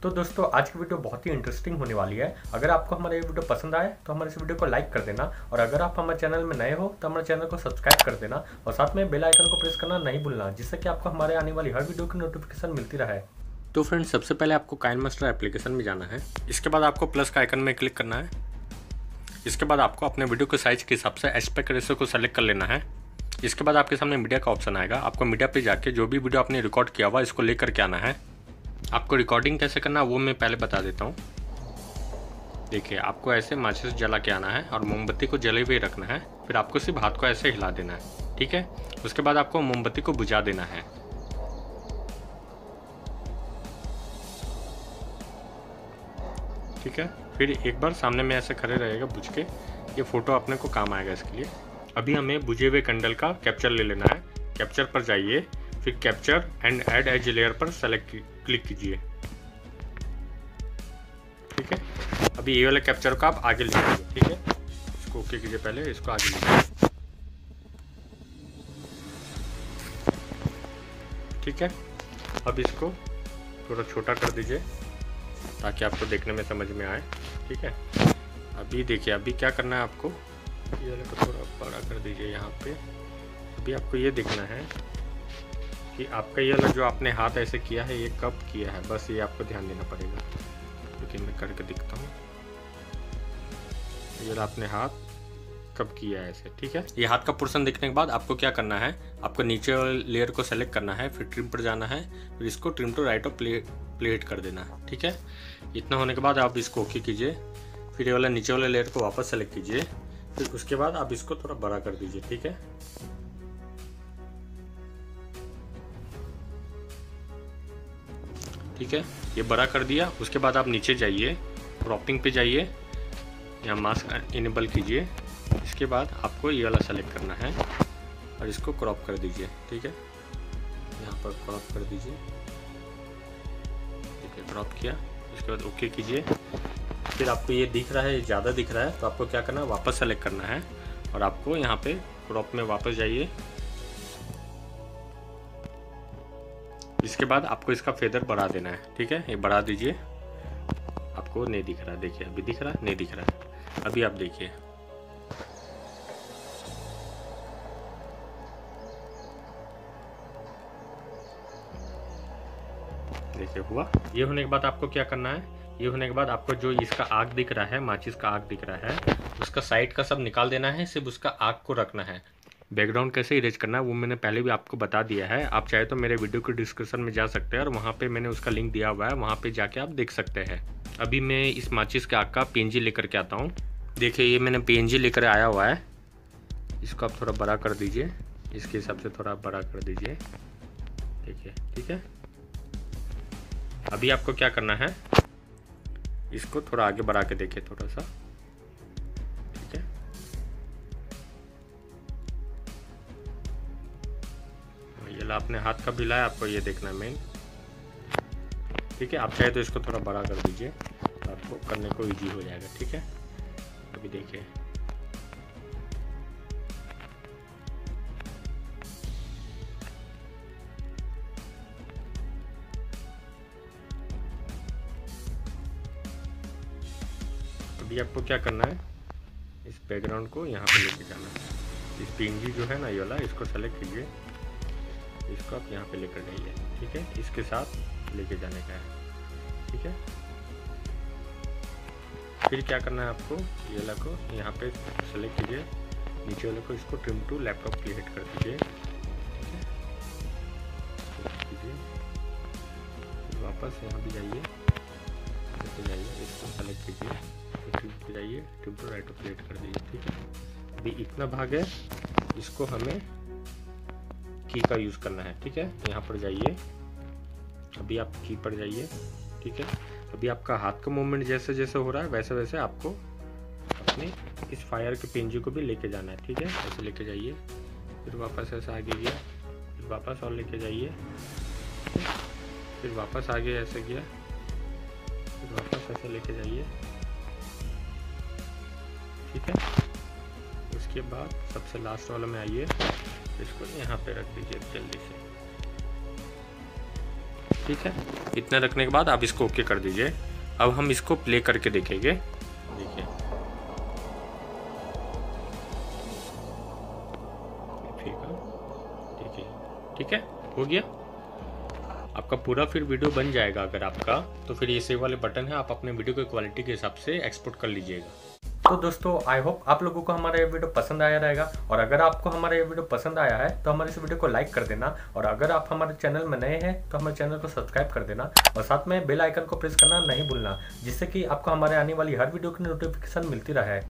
तो दोस्तों आज की वीडियो बहुत ही इंटरेस्टिंग होने वाली है। अगर आपको हमारा ये वीडियो पसंद आए तो हमारे इस वीडियो को लाइक कर देना, और अगर आप हमारे चैनल में नए हो तो हमारे चैनल को सब्सक्राइब कर देना और साथ में बेल आइकन को प्रेस करना नहीं भूलना, जिससे कि आपको हमारे आने वाली हर वीडियो की नोटिफिकेशन मिलती रहे। तो फ्रेंड्स, सबसे पहले आपको काइनमास्टर एप्लीकेशन में जाना है। इसके बाद आपको प्लस का आइकन में क्लिक करना है। इसके बाद आपको अपने वीडियो के साइज के हिसाब से एस्पेक्ट रेशियो को सेलेक्ट कर लेना है। इसके बाद आपके सामने मीडिया का ऑप्शन आएगा। आपको मीडिया पे जाके जो भी वीडियो आपने रिकॉर्ड किया हुआ इसको लेकर के आना है। आपको रिकॉर्डिंग कैसे करना है वो मैं पहले बता देता हूँ। देखिए, आपको ऐसे माचिस जला के आना है और मोमबत्ती को जले हुए रखना है। फिर आपको सिर्फ हाथ को ऐसे हिला देना है, ठीक है। उसके बाद आपको मोमबत्ती को बुझा देना है। ठीक है, फिर एक बार सामने में ऐसे खड़े रहेगा बुझ के, ये फोटो अपने को काम आएगा इसके लिए। अभी हमें बुझे हुए कैंडल का कैप्चर ले लेना है। कैप्चर पर जाइए, फिर capture and add as layer पर सेलेक्ट क्लिक कीजिए, ठीक है। अभी ये वाले कैप्चर को आप आगे ले लीजिए, ठीक है। इसको ओके कीजिए, पहले इसको आगे लीजिए, ठीक है। अब इसको थोड़ा छोटा कर दीजिए ताकि आपको देखने में समझ में आए, ठीक है। अभी देखिए, अभी क्या करना है आपको, ये वाले को थोड़ा बड़ा कर दीजिए यहाँ पे। अभी आपको ये देखना है कि आपका ये वाला जो आपने हाथ ऐसे किया है ये कब किया है, बस ये आपको ध्यान देना पड़ेगा। लेकिन मैं करके दिखता हूँ, ये वाला आपने हाथ कब किया है ऐसे, ठीक है। ये हाथ का पोर्शन देखने के बाद आपको क्या करना है, आपको नीचे वाले लेयर को सेलेक्ट करना है, फिर ट्रिम पर जाना है, फिर इसको trim to right of plate कर देना है, ठीक है। इतना होने के बाद आप इसको ओके कीजिए। फिर ये वाला नीचे वाले लेयर को वापस सेलेक्ट कीजिए। फिर उसके बाद आप इसको थोड़ा बड़ा कर दीजिए, ठीक है। ठीक है, ये बड़ा कर दिया। उसके बाद आप नीचे जाइए, क्रॉपिंग पे जाइए, यहाँ मास्क इनेबल कीजिए। इसके बाद आपको ये वाला सेलेक्ट करना है और इसको क्रॉप कर दीजिए, ठीक है। यहाँ पर क्रॉप कर दीजिए, ठीक है, क्रॉप किया। इसके बाद ओके कीजिए। फिर आपको ये दिख रहा है, ये ज़्यादा दिख रहा है, तो आपको क्या करना है, वापस सेलेक्ट करना है और आपको यहाँ पे क्रॉप में वापस जाइए। इसके बाद आपको इसका फेदर बढ़ा देना है, ठीक है। ये बढ़ा दीजिए। आपको नहीं दिख रहा, देखिए अभी दिख रहा है, नहीं दिख रहा है। अभी आप देखिए, देखिए हुआ। ये होने के बाद आपको क्या करना है, ये होने के बाद आपको जो इसका आग दिख रहा है, माचिस का आग दिख रहा है, उसका साइड का सब निकाल देना है। सिर्फ उसका आग को रखना है। बैकग्राउंड कैसे इरेज करना है वो मैंने पहले भी आपको बता दिया है। आप चाहे तो मेरे वीडियो के डिस्क्रिप्शन में जा सकते हैं और वहाँ पे मैंने उसका लिंक दिया हुआ है, वहाँ पे जाके आप देख सकते हैं। अभी मैं इस माचिस के आग का PNG लेकर के आता हूँ। देखिए, ये मैंने PNG लेकर आया हुआ है। इसको आप थोड़ा बड़ा कर दीजिए, इसके हिसाब से थोड़ा बड़ा कर दीजिए, देखिए, ठीक है। अभी आपको क्या करना है, इसको थोड़ा आगे बढ़ा के देखिए, थोड़ा सा, ठीक है। ये आपने हाथ का भी लाया, आपको ये देखना है मेन, ठीक है। आप चाहे तो इसको थोड़ा बड़ा कर दीजिए, तो आपको करने को इजी हो जाएगा, ठीक है। अभी देखिए, अभी आपको क्या करना है, इस बैकग्राउंड को यहाँ पे लेके जाना है। इस PNG जो है ना ये वाला, इसको सेलेक्ट कीजिए, इसको आप यहाँ पे लेकर जाइए, ठीक है। इसके साथ लेके जाने का है, ठीक है। फिर क्या करना है आपको, ये वाला को यहाँ पे सेलेक्ट कीजिए, नीचे वाले को इसको ट्रिम टू लैपटॉप क्लिक कर दीजिए, ठीक है। वापस यहाँ भी जाइए, इसको सेलेक्ट कीजिए, ट्रिम पे जाइए, ट्रिम टू राइट प्लेट कर दीजिए, ठीक है। अभी इतना भाग है, इसको हमें की का यूज़ करना है, ठीक है। यहाँ पर जाइए, अभी आप की पर जाइए, ठीक है। अभी आपका हाथ का मूवमेंट जैसे जैसे हो रहा है वैसे वैसे आपको अपने इस फायर के PNG को भी लेके जाना है, ठीक है। ऐसे लेके जाइए, फिर वापस ऐसे आगे गया, फिर वापस और लेके जाइए, फिर वापस आगे ऐसे गया, फिर वापस ऐसे लेके जाइए, ठीक है। उसके बाद सबसे लास्ट वाला में आइए, इसको यहाँ पे रख दीजिए जल्दी से, ठीक है, इतना रखने के बाद आप इसको ओके कर दीजिए। अब हम इसको प्ले करके देखेंगे। देखिए ठीक है, हो गया आपका पूरा। फिर वीडियो बन जाएगा अगर आपका, तो फिर ये सेव वाले बटन है, आप अपने वीडियो की क्वालिटी के हिसाब से एक्सपोर्ट कर लीजिएगा। तो दोस्तों आई होप आप लोगों को हमारा ये वीडियो पसंद आया रहेगा, और अगर आपको हमारा ये वीडियो पसंद आया है तो हमारे इस वीडियो को लाइक कर देना, और अगर आप हमारे चैनल में नए हैं तो हमारे चैनल को सब्सक्राइब कर देना, और साथ में बेल आइकन को प्रेस करना नहीं भूलना, जिससे कि आपको हमारे आने वाली हर वीडियो की नोटिफिकेशन मिलती रहे।